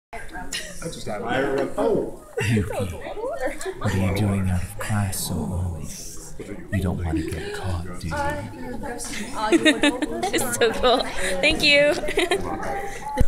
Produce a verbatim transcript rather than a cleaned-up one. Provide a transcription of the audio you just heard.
I just have I oh. Yuki, what are you doing out of class so early? You don't want to get caught, do you? That's so cool. Thank you.